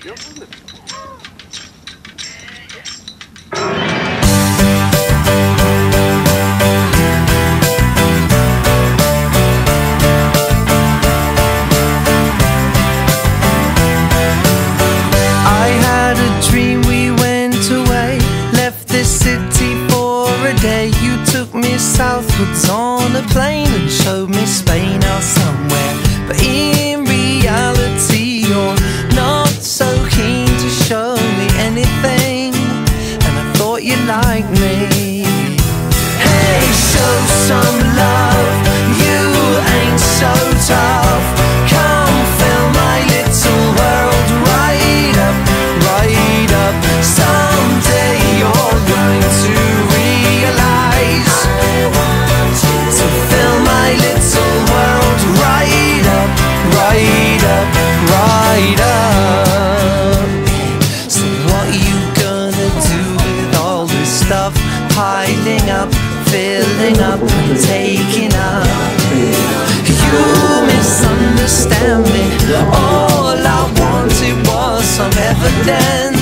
I had a dream, we went away, left this city for a day. You took me southwards on a plane and showed me Spain or somewhere. But in reality, you're not so keen to show me anything, and I thought you liked me. Hey, show some love, you ain't so tough. Come fill my little world right up, right up. Someday you're going to realize to fill my little world right up, right up, right up. So what you gonna do with all this stuff piling up, filling up and taking up? You misunderstand me. All I wanted was some evidence.